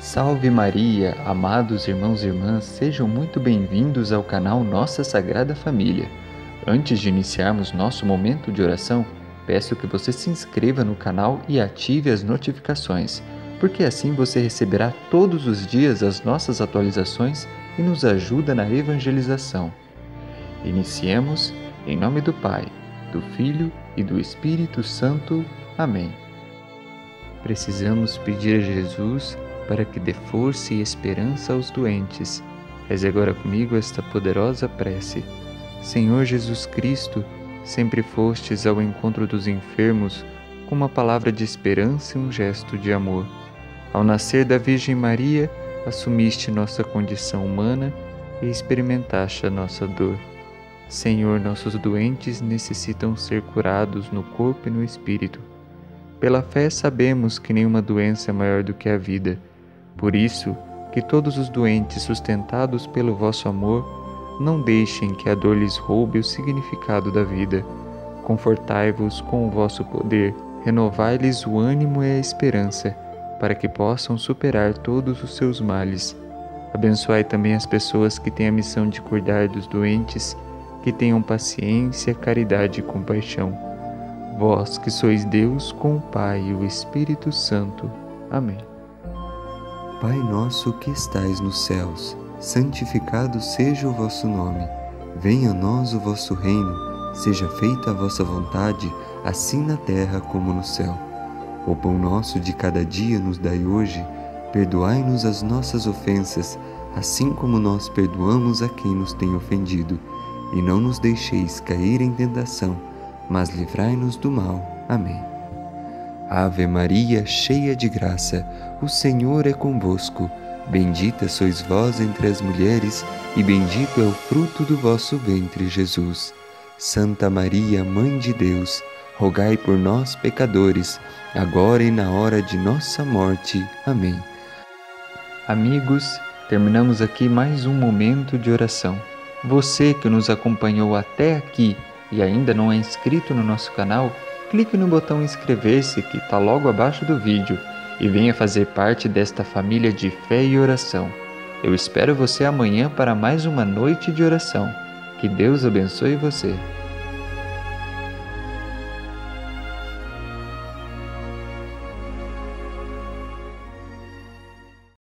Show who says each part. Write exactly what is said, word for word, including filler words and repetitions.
Speaker 1: Salve Maria, amados irmãos e irmãs, sejam muito bem-vindos ao canal Nossa Sagrada Família. Antes de iniciarmos nosso momento de oração, peço que você se inscreva no canal e ative as notificações, porque assim você receberá todos os dias as nossas atualizações e nos ajuda na evangelização. Iniciemos em nome do Pai, do Filho e do Espírito Santo. Amém. Precisamos pedir a Jesus para que dê força e esperança aos doentes. Reze agora comigo esta poderosa prece. Senhor Jesus Cristo, sempre fostes ao encontro dos enfermos com uma palavra de esperança e um gesto de amor. Ao nascer da Virgem Maria, assumiste nossa condição humana e experimentaste a nossa dor. Senhor, nossos doentes necessitam ser curados no corpo e no espírito. Pela fé sabemos que nenhuma doença é maior do que a vida. Por isso, que todos os doentes sustentados pelo vosso amor, não deixem que a dor lhes roube o significado da vida. Confortai-vos com o vosso poder, renovai-lhes o ânimo e a esperança, para que possam superar todos os seus males. Abençoai também as pessoas que têm a missão de cuidar dos doentes, que tenham paciência, caridade e compaixão. Vós que sois Deus com o Pai e o Espírito Santo. Amém.
Speaker 2: Pai nosso que estais nos céus, santificado seja o vosso nome. Venha a nós o vosso reino, seja feita a vossa vontade, assim na terra como no céu. O pão nosso de cada dia nos dai hoje, perdoai-nos as nossas ofensas, assim como nós perdoamos a quem nos tem ofendido. E não nos deixeis cair em tentação, mas livrai-nos do mal. Amém. Ave Maria, cheia de graça, o Senhor é convosco. Bendita sois vós entre as mulheres, e bendito é o fruto do vosso ventre, Jesus. Santa Maria, Mãe de Deus, rogai por nós, pecadores, agora e na hora de nossa morte. Amém.
Speaker 1: Amigos, terminamos aqui mais um momento de oração. Você que nos acompanhou até aqui e ainda não é inscrito no nosso canal, clique no botão inscrever-se que está logo abaixo do vídeo e venha fazer parte desta família de fé e oração. Eu espero você amanhã para mais uma noite de oração. Que Deus abençoe você.